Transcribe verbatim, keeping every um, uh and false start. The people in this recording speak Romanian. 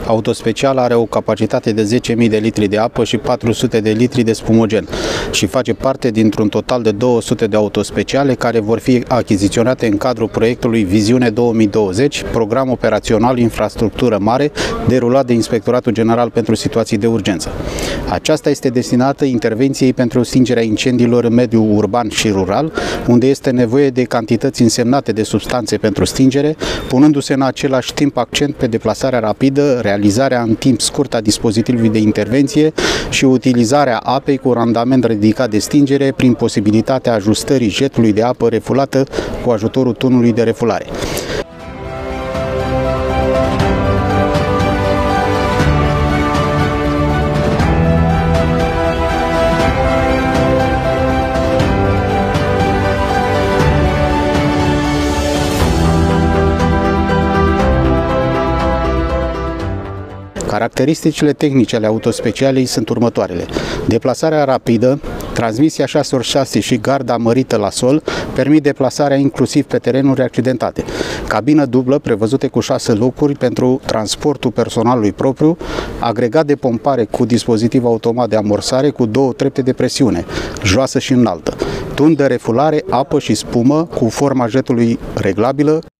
Autospecial are o capacitate de zece mii de litri de apă și patru sute de litri de spumogen și face parte dintr-un total de două sute de autospeciale care vor fi achiziționate în cadrul proiectului Viziune două mii douăzeci, program operațional infrastructură mare, derulat de Inspectoratul General pentru Situații de Urgență. Aceasta este destinată intervenției pentru stingerea incendiilor în mediul urban și rural, unde este nevoie de cantități însemnate de substanțe pentru stingere, punându-se în același timp accent pe deplasarea rapidă, realizarea în timp scurt a dispozitivului de intervenție și utilizarea apei cu randament ridicat de stingere prin posibilitatea ajustării jetului de apă refulată cu ajutorul tunului de refulare. Caracteristicile tehnice ale autospecialei sunt următoarele. Deplasarea rapidă, transmisia șase pe șase și garda mărită la sol permit deplasarea inclusiv pe terenuri accidentate. Cabină dublă prevăzute cu șase locuri pentru transportul personalului propriu, agregat de pompare cu dispozitiv automat de amorsare cu două trepte de presiune, joasă și înaltă, tun de refulare, apă și spumă cu forma jetului reglabilă,